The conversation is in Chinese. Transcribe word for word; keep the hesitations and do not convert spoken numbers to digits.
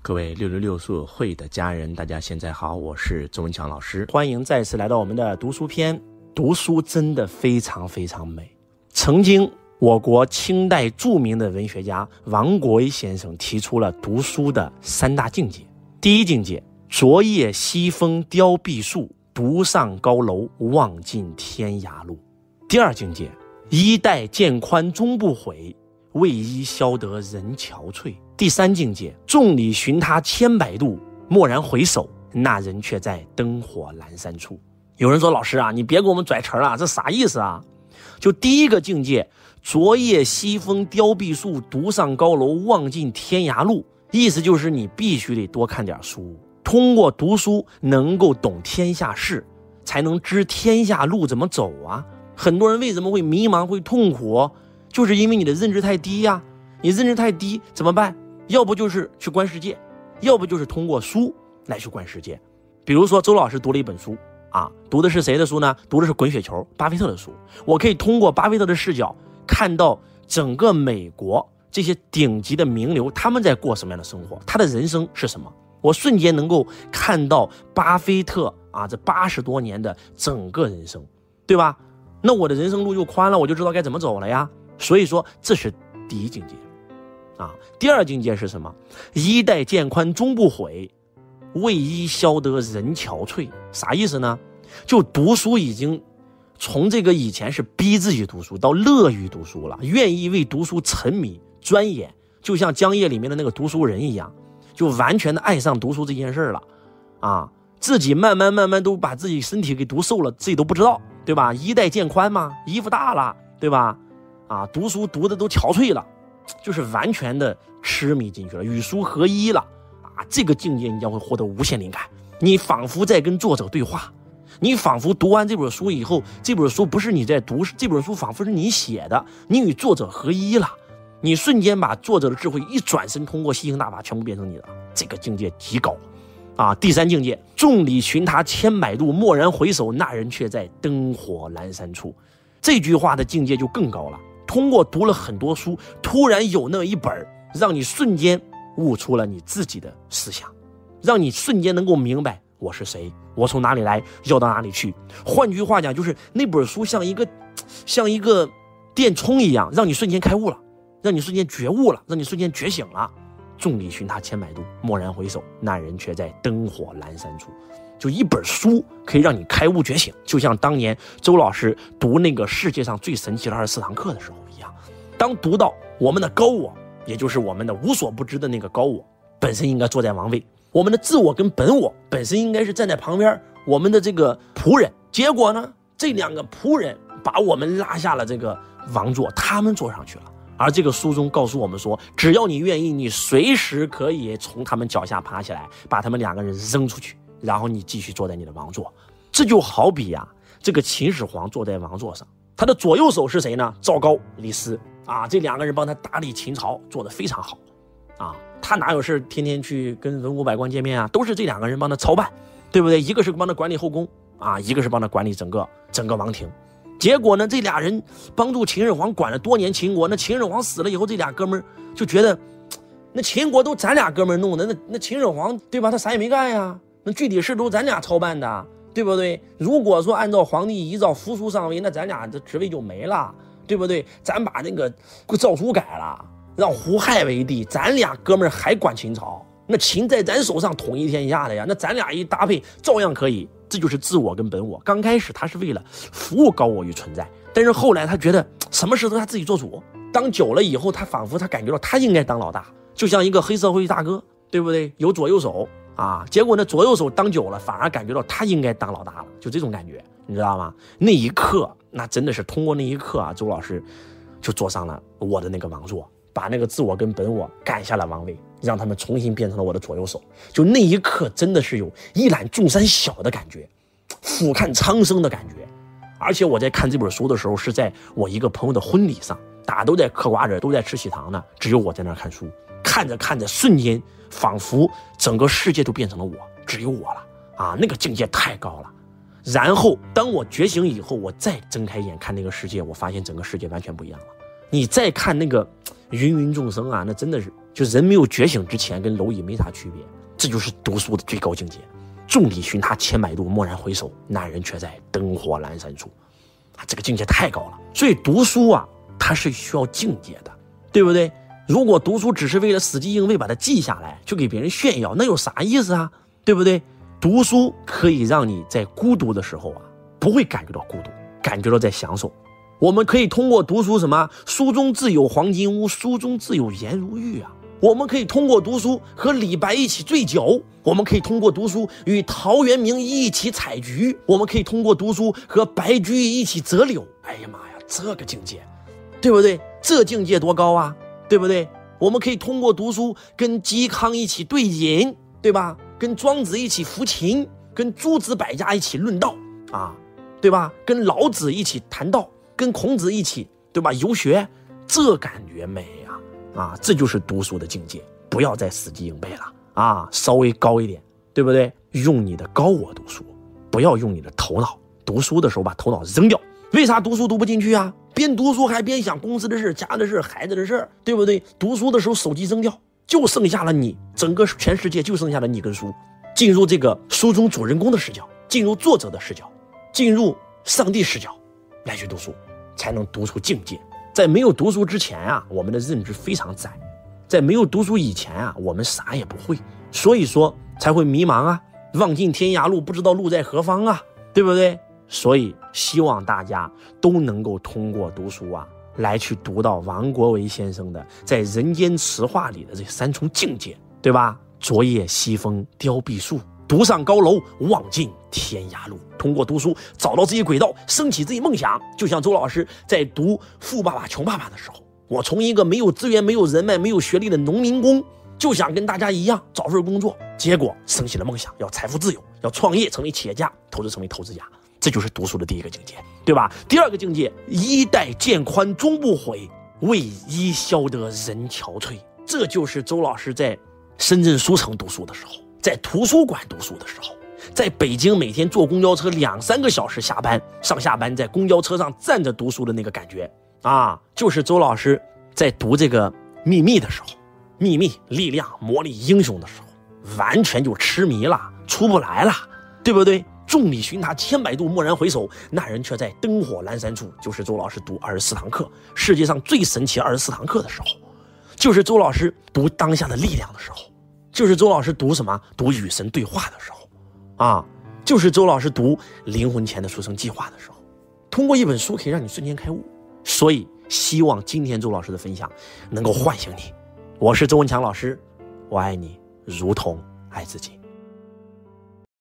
各位六六六速会的家人，大家现在好，我是周文强老师，欢迎再次来到我们的读书篇。读书真的非常非常美。曾经我国清代著名的文学家王国维先生提出了读书的三大境界。第一境界，昨夜西风凋碧树，独上高楼，望尽天涯路。第二境界，衣带渐宽终不悔，为伊消得人憔悴。第三境界，众里寻他千百度，蓦然回首，那人却在灯火阑珊处。有人说，老师啊，你别给我们拽词了，这啥意思啊？就第一个境界，昨夜西风凋碧树，独上高楼，望尽天涯路，意思就是你必须得多看点书，通过读书能够懂天下事，才能知天下路怎么走啊。很多人为什么会迷茫会痛苦，就是因为你的认知太低呀、啊。你认知太低怎么办？要不就是去观世界，要不就是通过书来去观世界。比如说周老师读了一本书啊，读的是谁的书呢？读的是滚雪球巴菲特的书。我可以通过巴菲特的视角看到整个美国这些顶级的名流他们在过什么样的生活，他的人生是什么，我瞬间能够看到巴菲特啊这八十多年的整个人生，对吧？那我的人生路就宽了，我就知道该怎么走了呀。所以说这是第一境界啊。第二境界是什么？衣带渐宽终不悔，为伊消得人憔悴。啥意思呢？就读书已经从这个以前是逼自己读书到乐于读书了，愿意为读书沉迷钻研，就像江夜里面的那个读书人一样，就完全的爱上读书这件事了啊。自己慢慢慢慢都把自己身体给读瘦了，自己都不知道，对吧？衣带渐宽嘛，衣服大了，对吧？啊，读书读的都憔悴了，就是完全的痴迷进去了，与书合一了啊！这个境界你将会获得无限灵感，你仿佛在跟作者对话，你仿佛读完这本书以后，这本书不是你在读，这本书仿佛是你写的，你与作者合一了，你瞬间把作者的智慧一转身，通过吸星大法全部变成你的，这个境界极高啊！第三境界，众里寻他千百度，蓦然回首，那人却在灯火阑珊处。这句话的境界就更高了。通过读了很多书，突然有那一本让你瞬间悟出了你自己的思想，让你瞬间能够明白我是谁，我从哪里来，要到哪里去。换句话讲，就是那本书像一个像一个电充一样，让你瞬间开悟了，让你瞬间觉悟了，让你瞬间觉醒了。众里寻他千百度，蓦然回首，那人却在灯火阑珊处。就一本书可以让你开悟觉醒，就像当年周老师读那个世界上最神奇的二十四堂课的时候一样。当读到我们的高我，也就是我们的无所不知的那个高我本身应该坐在王位，我们的自我跟本我本身应该是站在旁边，我们的这个仆人，结果呢这两个仆人把我们拉下了这个王座，他们坐上去了。而这个书中告诉我们说，只要你愿意，你随时可以从他们脚下爬起来，把他们两个人扔出去，然后你继续坐在你的王座。这就好比啊，这个秦始皇坐在王座上，他的左右手是谁呢？赵高、李斯啊，这两个人帮他打理秦朝，做得非常好啊。他哪有事天天去跟文武百官见面啊？都是这两个人帮他操办，对不对？一个是帮他管理后宫啊，一个是帮他管理整个整个王庭。结果呢，这俩人帮助秦始皇管了多年秦国，那秦始皇死了以后，这俩哥们就觉得，那秦国都咱俩哥们弄的，那那秦始皇对吧？他啥也没干呀，那具体事都咱俩操办的，对不对？如果说按照皇帝遗诏扶苏上位，那咱俩的职位就没了，对不对？咱把那个诏书改了，让胡亥为帝，咱俩哥们还管秦朝，那秦在咱手上统一天下的呀，那咱俩一搭配照样可以。这就是自我跟本我。刚开始他是为了服务高我与存在，但是后来他觉得什么事都他自己做主，当久了以后，他仿佛他感觉到他应该当老大，就像一个黑社会大哥，对不对？有左右手啊，结果呢左右手当久了，反而感觉到他应该当老大了，就这种感觉，你知道吗？那一刻，那真的是通过那一刻啊，周老师就坐上了我的那个王座，把那个自我跟本我赶下了王位，让他们重新变成了我的左右手。就那一刻真的是有一览众山小的感觉，俯瞰苍生的感觉。而且我在看这本书的时候，是在我一个朋友的婚礼上，大家都在嗑瓜子，都在吃喜糖呢，只有我在那看书。看着看着，瞬间仿佛整个世界都变成了我，只有我了啊！那个境界太高了。然后当我觉醒以后，我再睁开眼看那个世界，我发现整个世界完全不一样了。你再看那个芸芸众生啊，那真的是就人没有觉醒之前跟蝼蚁没啥区别，这就是读书的最高境界。众里寻他千百度，蓦然回首，那人却在灯火阑珊处。啊，这个境界太高了。所以读书啊，它是需要境界的，对不对？如果读书只是为了死记硬背把它记下来，就给别人炫耀，那有啥意思啊？对不对？读书可以让你在孤独的时候啊，不会感觉到孤独，感觉到在享受。我们可以通过读书什么？书中自有黄金屋，书中自有颜如玉啊。我们可以通过读书和李白一起醉酒，我们可以通过读书与陶渊明一起采菊，我们可以通过读书和白居易一起择柳。哎呀妈呀，这个境界，对不对？这境界多高啊，对不对？我们可以通过读书跟嵇康一起对饮，对吧？跟庄子一起抚琴，跟诸子百家一起论道啊，对吧？跟老子一起谈道，跟孔子一起，对吧？游学，这感觉美呀！啊，这就是读书的境界。不要再死记硬背了啊，稍微高一点，对不对？用你的高我读书，不要用你的头脑。读书的时候把头脑扔掉。为啥读书读不进去啊？边读书还边想公司的事、家的事、孩子的事，对不对？读书的时候手机扔掉，就剩下了你，整个全世界就剩下了你跟书。进入这个书中主人公的视角，进入作者的视角，进入上帝视角来去读书，才能读出境界。在没有读书之前啊，我们的认知非常窄；在没有读书以前啊，我们啥也不会，所以说才会迷茫啊，望尽天涯路，不知道路在何方啊，对不对？所以希望大家都能够通过读书啊，来去读到王国维先生的在《人间词话》里的这三重境界，对吧？昨夜西风凋碧树，独上高楼，望尽天涯路。通过读书找到自己轨道，升起自己梦想。就像周老师在读《富爸爸穷爸爸》的时候，我从一个没有资源、没有人脉、没有学历的农民工，就想跟大家一样找份工作，结果升起了梦想，要财富自由，要创业，成为企业家，投资成为投资家。这就是读书的第一个境界，对吧？第二个境界，衣带渐宽终不悔，为伊消得人憔悴。这就是周老师在深圳书城读书的时候，在图书馆读书的时候，在北京每天坐公交车两三个小时下班，上下班在公交车上站着读书的那个感觉啊，就是周老师在读这个秘密的时候，秘密力量魔力英雄的时候，完全就痴迷了，出不来了，对不对？众里寻他千百度，蓦然回首，那人却在灯火阑珊处。就是周老师读二十四堂课，世界上最神奇二十四堂课的时候，就是周老师读当下的力量的时候，就是周老师读什么？读与神对话的时候啊，就是周老师读灵魂前的出生计划的时候。通过一本书可以让你瞬间开悟，所以希望今天周老师的分享能够唤醒你。我是周文强老师，我爱你如同爱自己。